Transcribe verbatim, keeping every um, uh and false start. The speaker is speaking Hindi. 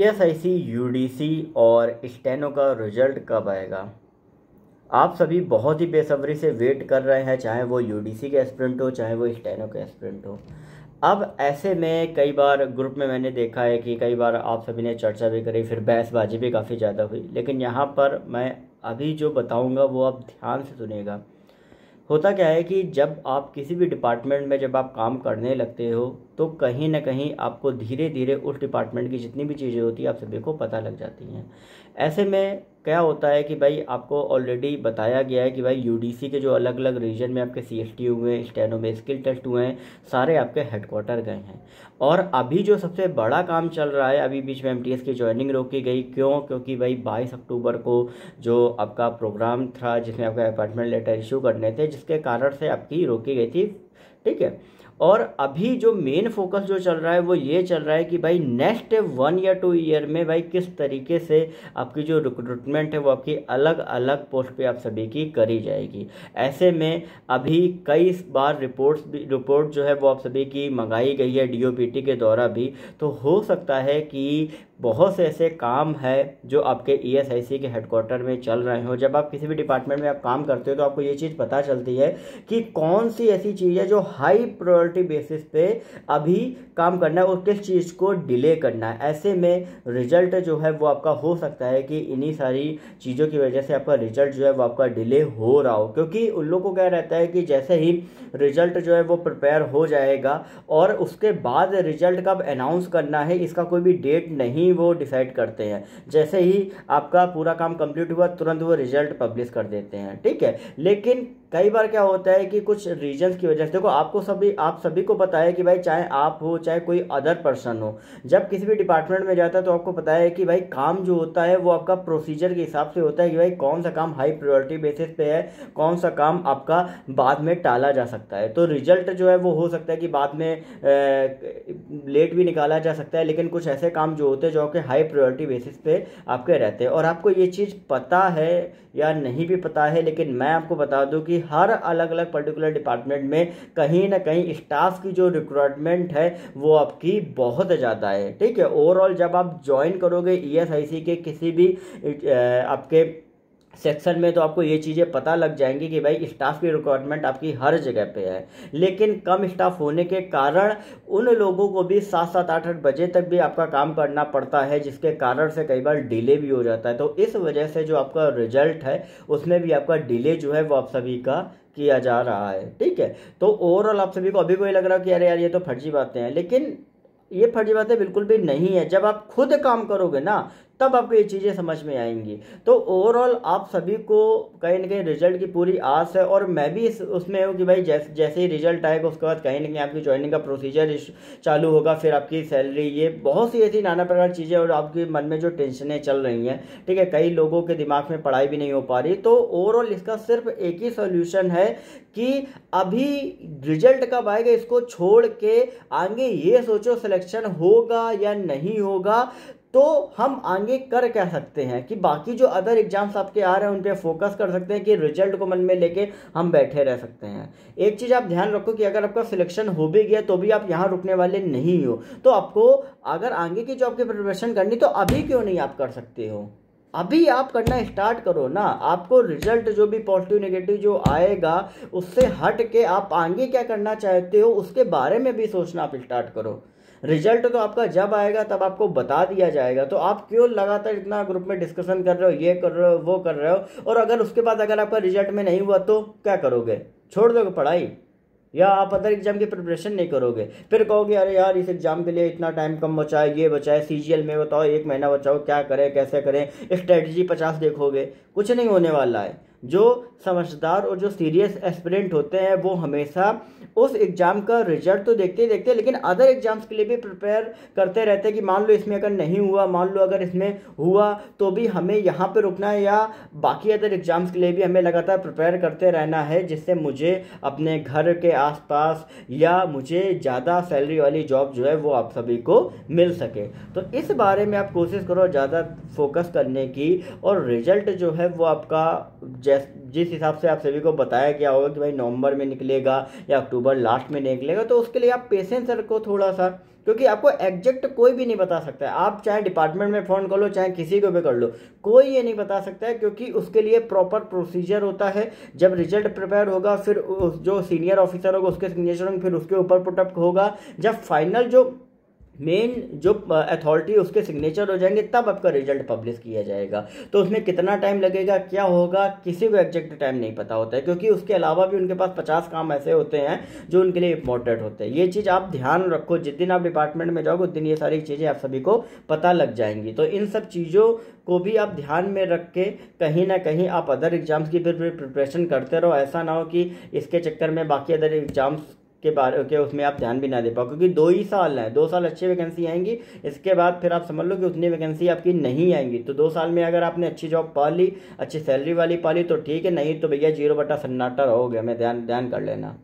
S I C, U D C और स्टेनो का रिजल्ट कब आएगा? आप सभी बहुत ही बेसब्री से वेट कर रहे हैं, चाहे वो यू डी सी के एस्पिरेंट हो, चाहे वो स्टेनो के एस्पिरेंट हो। अब ऐसे में कई बार ग्रुप में मैंने देखा है कि कई बार आप सभी ने चर्चा भी करी, फिर बहसबाजी भी काफ़ी ज़्यादा हुई, लेकिन यहाँ पर मैं अभी जो बताऊँगा वो आप ध्यान से सुनिएगा। होता क्या है कि जब आप किसी भी डिपार्टमेंट में जब आप काम करने लगते हो तो कहीं ना कहीं आपको धीरे धीरे उस डिपार्टमेंट की जितनी भी चीज़ें होती हैं आप सभी को पता लग जाती हैं। ऐसे में क्या होता है कि भाई आपको ऑलरेडी बताया गया है कि भाई यूडीसी के जो अलग अलग रीजन में आपके सीएसटी हुए हैं, स्टेनो में स्किल टेस्ट हुए हैं, सारे आपके हेडक्वार्टर गए हैं। और अभी जो सबसे बड़ा काम चल रहा है, अभी बीच में एमटीएस की ज्वाइनिंग रोकी गई, क्यों? क्योंकि भाई बाईस अक्टूबर को जो आपका प्रोग्राम था जिसमें आपका अपॉइंटमेंट लेटर इशू करने थे, जिसके कारण से आपकी रोकी गई थी। ठीक है। और अभी जो मेन फोकस जो चल रहा है वो ये चल रहा है कि भाई नेक्स्ट वन या टू ईयर में भाई किस तरीके से आपकी जो रिक्रूटमेंट है वो आपकी अलग अलग पोस्ट पे आप सभी की करी जाएगी। ऐसे में अभी कई बार रिपोर्ट्स भी रिपोर्ट जो है वो आप सभी की मंगाई गई है डीओपीटी के द्वारा भी, तो हो सकता है कि बहुत से ऐसे काम है जो आपके ईएसआईसी के हेडक्वार्टर में चल रहे हो। जब आप किसी भी डिपार्टमेंट में आप काम करते हो तो आपको ये चीज़ पता चलती है कि कौन सी ऐसी चीज़ है जो हाई प्रायोरिटी बेसिस पे अभी काम करना है और किस चीज़ को डिले करना है। ऐसे में रिजल्ट जो है वो आपका हो सकता है कि इन्हीं सारी चीज़ों की वजह से आपका रिजल्ट जो है वो आपका डिले हो रहा हो, क्योंकि उन लोगों को क्या रहता है कि जैसे ही रिजल्ट जो है वो प्रिपेयर हो जाएगा और उसके बाद रिजल्ट कब अनाउंस करना है इसका कोई भी डेट नहीं वो डिसाइड करते हैं। जैसे ही आपका पूरा काम कंप्लीट हुआ तुरंत वो रिजल्ट पब्लिश कर देते हैं। ठीक है। लेकिन कई बार क्या होता है कि कुछ रीजंस की वजह से, देखो आपको सभी आप सभी को पता है कि भाई चाहे आप हो चाहे कोई अदर पर्सन हो, जब किसी भी डिपार्टमेंट में जाता है तो आपको पता है कि भाई काम जो होता है वो आपका प्रोसीजर के हिसाब से होता है कि भाई कौन सा काम हाई प्रायोरिटी बेसिस पे है, कौन सा काम आपका बाद में टाला जा सकता है। तो रिजल्ट जो है वो हो सकता है कि बाद में ए, लेट भी निकाला जा सकता है, लेकिन कुछ ऐसे काम जो होते हैं जो आपके हाई प्रायोरिटी बेसिस पे आपके रहते हैं। और आपको ये चीज़ पता है या नहीं भी पता है, लेकिन मैं आपको बता दूं कि हर अलग अलग पर्टिकुलर डिपार्टमेंट में कहीं ना कहीं स्टाफ की जो रिक्रूटमेंट है वो आपकी बहुत ज़्यादा है। ठीक है। ओवरऑल जब आप ज्वाइन करोगे ईएसआईसी के किसी भी आपके सेक्शन में तो आपको ये चीज़ें पता लग जाएंगी कि भाई स्टाफ की रिक्वायरमेंट आपकी हर जगह पे है, लेकिन कम स्टाफ होने के कारण उन लोगों को भी सात सात आठ आठ बजे तक भी आपका काम करना पड़ता है, जिसके कारण से कई बार डिले भी हो जाता है। तो इस वजह से जो आपका रिजल्ट है उसमें भी आपका डिले जो है वो आप सभी का किया जा रहा है। ठीक है। तो ओवरऑल आप सभी को अभी कोई लग रहा है कि अरे यार ये तो फर्जी बातें हैं, लेकिन ये फर्जी बातें बिल्कुल भी नहीं है। जब आप खुद काम करोगे ना तब आपको ये चीज़ें समझ में आएंगी। तो ओवरऑल आप सभी को कहीं ना कहीं रिजल्ट की पूरी आस है, और मैं भी इस उसमें हूँ कि भाई जैसे जैसे ही रिजल्ट आएगा उसके बाद कहीं ना कहीं आपकी ज्वाइनिंग का प्रोसीजर चालू होगा, फिर आपकी सैलरी, ये बहुत सी ऐसी नाना प्रकार की चीज़ें और आपके मन में जो टेंशनें चल रही हैं। ठीक है। कई लोगों के दिमाग में पढ़ाई भी नहीं हो पा रही। तो ओवरऑल इसका सिर्फ एक ही सोल्यूशन है कि अभी रिजल्ट कब आएगा इसको छोड़ के आगे ये सोचो सिलेक्शन होगा या नहीं होगा, तो हम आगे कर क्या सकते हैं कि बाकी जो अदर एग्जाम्स आपके आ रहे हैं उन पे फोकस कर सकते हैं कि रिजल्ट को मन में लेके हम बैठे रह सकते हैं। एक चीज़ आप ध्यान रखो कि अगर आपका सिलेक्शन हो भी गया तो भी आप यहाँ रुकने वाले नहीं हो। तो आपको अगर आगे की जो आपकी प्रिपरेशन करनी तो अभी क्यों नहीं आप कर सकते हो, अभी आप करना स्टार्ट करो ना। आपको रिजल्ट जो भी पॉजिटिव नेगेटिव जो आएगा उससे हट के आप आगे क्या करना चाहते हो उसके बारे में भी सोचना आप स्टार्ट करो। रिजल्ट तो आपका जब आएगा तब आपको बता दिया जाएगा, तो आप क्यों लगातार इतना ग्रुप में डिस्कशन कर रहे हो, ये कर रहे हो, वो कर रहे हो, और अगर उसके बाद अगर आपका रिजल्ट में नहीं हुआ तो क्या करोगे? छोड़ दोगे पढ़ाई या आप अदर एग्जाम की प्रिपरेशन नहीं करोगे? फिर कहोगे अरे यार इस एग्जाम के लिए इतना टाइम कम बचा है, ये बचा है, सीजीएल में बताओ एक महीना बचाओ, क्या करें कैसे करें, स्ट्रेटजी पचास देखोगे, कुछ नहीं होने वाला है। जो समझदार और जो सीरियस एस्पिरेंट होते हैं वो हमेशा उस एग्ज़ाम का रिजल्ट तो देखते ही देखते हैं, लेकिन अदर एग्जाम्स के लिए भी प्रिपेयर करते रहते हैं कि मान लो इसमें अगर नहीं हुआ, मान लो अगर इसमें हुआ तो भी हमें यहाँ पे रुकना है, या बाकी अदर एग्जाम्स के लिए भी हमें लगातार प्रिपेयर करते रहना है, जिससे मुझे अपने घर के आसपास या मुझे ज़्यादा सैलरी वाली जॉब जो है वो आप सभी को मिल सके। तो इस बारे में आप कोशिश करो ज़्यादा फोकस करने की, और रिजल्ट जो है वो आपका जिस हिसाब से आप सभी को बताया गया होगा कि भाई नवंबर में निकलेगा या अक्टूबर लास्ट में निकलेगा, तो उसके लिए आप पेशेंस रखो थोड़ा सा। क्योंकि आपको एग्जैक्ट कोई भी नहीं बता सकता है। आप चाहे डिपार्टमेंट में फ़ोन कर लो, चाहे किसी को भी कर लो, कोई ये नहीं बता सकता है, क्योंकि उसके लिए प्रॉपर प्रोसीजर होता है। जब रिजल्ट प्रिपेयर होगा, फिर जो सीनियर ऑफिसर होगा उसके सिग्नेचर होंगे, फिर उसके ऊपर पुटअप होगा, जब फाइनल जो मेन जो अथॉरिटी उसके सिग्नेचर हो जाएंगे तब आपका रिजल्ट पब्लिश किया जाएगा। तो उसमें कितना टाइम लगेगा, क्या होगा, किसी को एग्जैक्ट टाइम नहीं पता होता है, क्योंकि उसके अलावा भी उनके पास पचास काम ऐसे होते हैं जो उनके लिए इंपॉर्टेंट होते हैं। ये चीज़ आप ध्यान रखो, जिस दिन आप डिपार्टमेंट में जाओगे उस दिन ये सारी चीज़ें आप सभी को पता लग जाएंगी। तो इन सब चीज़ों को भी आप ध्यान में रख के कहीं ना कहीं आप अदर एग्जाम्स की फिर प्रिपरेशन करते रहो। ऐसा ना हो कि इसके चक्कर में बाकी अदर एग्जाम्स के बारे के उसमें आप ध्यान भी ना दे पाओ, क्योंकि दो ही साल हैं, दो साल अच्छी वैकेंसी आएंगी, इसके बाद फिर आप समझ लो कि उतनी वैकेंसी आपकी नहीं आएंगी। तो दो साल में अगर आपने अच्छी जॉब पा ली, अच्छी सैलरी वाली पा ली तो ठीक है, नहीं तो भैया जीरो बटा सन्नाटा रहोगे, हमें ध्यान ध्यान कर लेना।